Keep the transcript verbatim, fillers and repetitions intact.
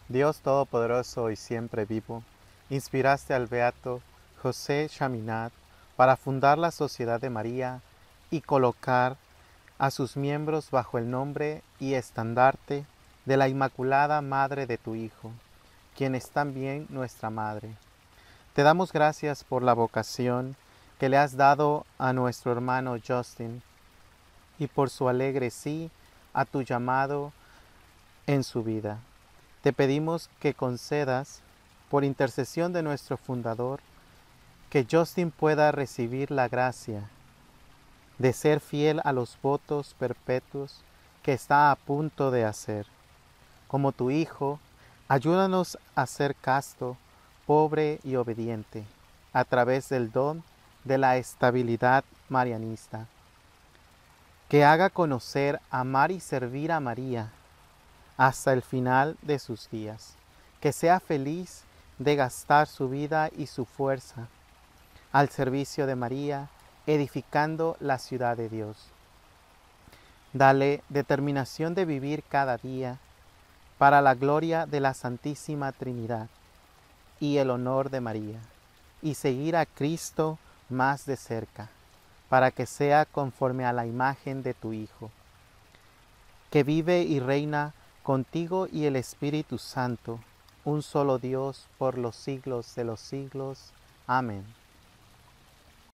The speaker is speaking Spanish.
Dios Todopoderoso y siempre vivo, inspiraste al beato José Chaminade para fundar la Sociedad de María y colocar a sus miembros bajo el nombre y estandarte de la Inmaculada Madre de tu Hijo, quien es también nuestra Madre. Te damos gracias por la vocación que le has dado a nuestro hermano Justin y por su alegre sí a tu llamado en su vida. Te pedimos que concedas, por intercesión de nuestro fundador, que Justin pueda recibir la gracia de ser fiel a los votos perpetuos que está a punto de hacer. Como tu Hijo, ayúdanos a ser casto, pobre y obediente, a través del don de la estabilidad marianista. Que haga conocer, amar y servir a María hasta el final de sus días. Que sea feliz de gastar su vida y su fuerza al servicio de María, edificando la ciudad de Dios. Dale determinación de vivir cada día para la gloria de la Santísima Trinidad y el honor de María, y seguir a Cristo más de cerca, para que sea conforme a la imagen de tu Hijo, que vive y reina contigo y el Espíritu Santo, un solo Dios por los siglos de los siglos. Amén.